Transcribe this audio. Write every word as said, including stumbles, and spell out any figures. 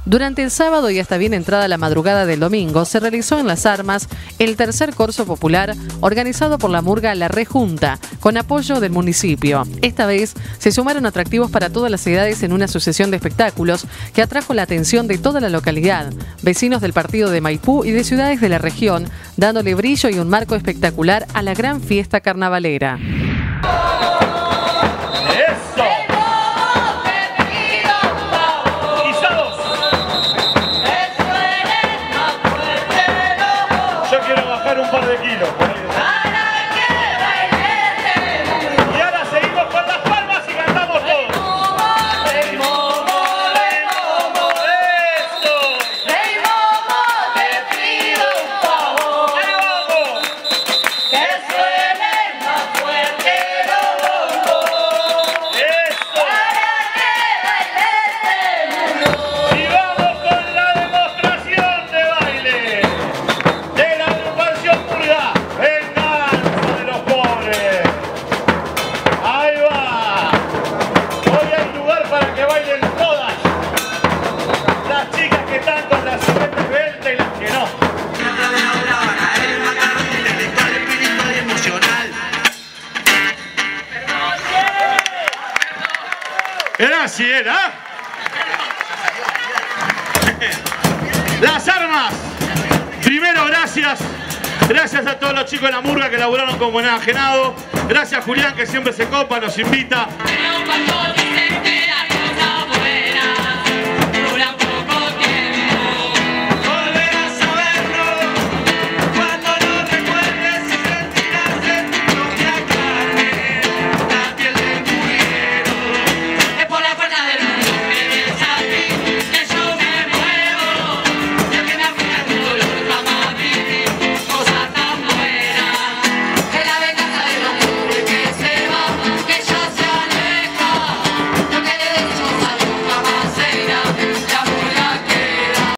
Durante el sábado y hasta bien entrada la madrugada del domingo se realizó en Las Armas el tercer corso popular organizado por la murga La Rejunta, con apoyo del municipio. Esta vez se sumaron atractivos para todas las edades en una sucesión de espectáculos que atrajo la atención de toda la localidad, vecinos del partido de Maipú y de ciudades de la región, dándole brillo y un marco espectacular a la gran fiesta carnavalera. Un par de kilos. Y ahora seguimos con las palmas y cantamos todos. Rey Momo, Rey Momo, esto. Rey Momo, te pido un favor. Ahí vamos. Que suenen más fuerte los bombos. Esto. Para que baile este mundo. Y vamos con la demostración de baile. Venganza de los pobres. Ahí va. Hoy hay lugar para que bailen todas. Las chicas que están con las siguientes veinte y las que no. Gracias, ¿ah? Las Armas. Primero, gracias. Gracias a todos los chicos de la murga que laburaron como enajenado. Gracias Julián, que siempre se copa, nos invita.